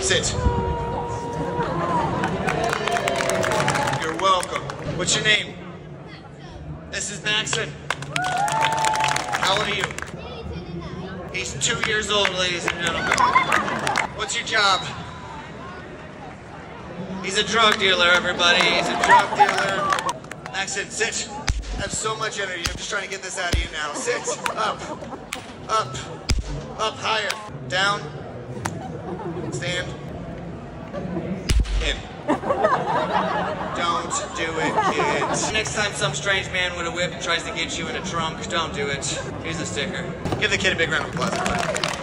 Sit. You're welcome. What's your name? This is Maxon. How old are you? He's 2 years old, ladies and gentlemen. What's your job? He's a drug dealer, everybody. He's a drug dealer. Maxon, sit. I have so much energy. I'm just trying to get this out of you now. Sit. Up. Up. Up. Higher. Down. Stand. In. Don't do it, kids. Next time some strange man with a whip tries to get you in a trunk, don't do it. Here's the sticker. Give the kid a big round of applause.